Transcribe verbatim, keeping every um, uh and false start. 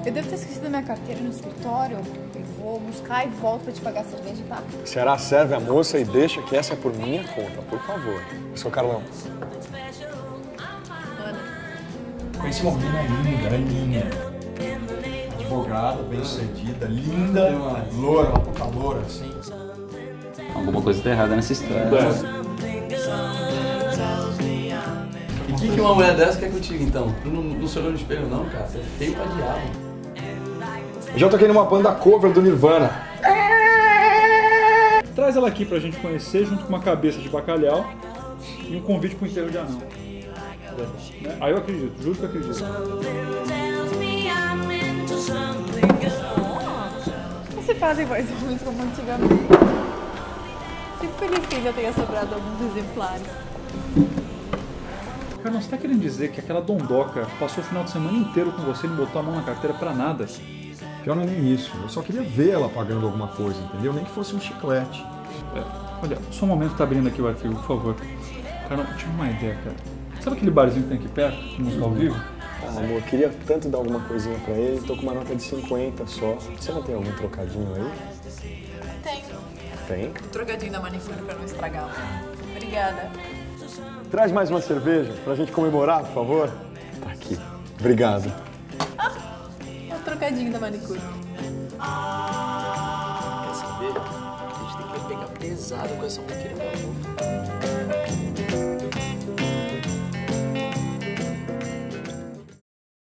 Eu devo ter esquecido a minha carteira no escritório. Eu vou buscar e volto pra te pagar a cerveja, tá? Ceará, serve a moça e deixa que essa é por minha conta, por favor. Eu sou Carlão. Ana. Conheci uma menina linda, ela é linda. Advogada, bem-sucedida, linda, loura, uma puta loura, assim. Alguma coisa tá errada nessa história. E o que, que uma mulher dessa quer contigo, então? Tu não, não se olhou no espelho, não, cara? Você é feio pra diabo. Eu já toquei numa banda cover do Nirvana. Traz ela aqui pra gente conhecer, junto com uma cabeça de bacalhau e um convite pro enterro de anão. Né? Aí eu acredito, juro que eu acredito. Você fazem mais ou menos como antigamente. Fico feliz que ainda tenha sobrado alguns exemplares. Cara, você tá querendo dizer que aquela dondoca passou o final de semana inteiro com você e não botou a mão na carteira pra nada? Pior não é nem isso. Eu só queria ver ela pagando alguma coisa, entendeu? Nem que fosse um chiclete. É, olha, só um momento que tá abrindo aqui o arquivo, por favor. Cara, eu tive uma ideia, cara. Sabe aquele barzinho que tem aqui perto, de música ao vivo? Ah, amor, eu queria tanto dar alguma coisinha pra ele. Tô com uma nota de cinquenta só. Você não tem algum trocadinho aí? Tenho. Tem? Um trocadinho da manicure pra não estragar. Obrigada. Traz mais uma cerveja pra gente comemorar, por favor. Tá aqui. Obrigado. Um trocadinho da manicure. Quer saber? A gente tem que pegar pesado com essa mulher, meu amor.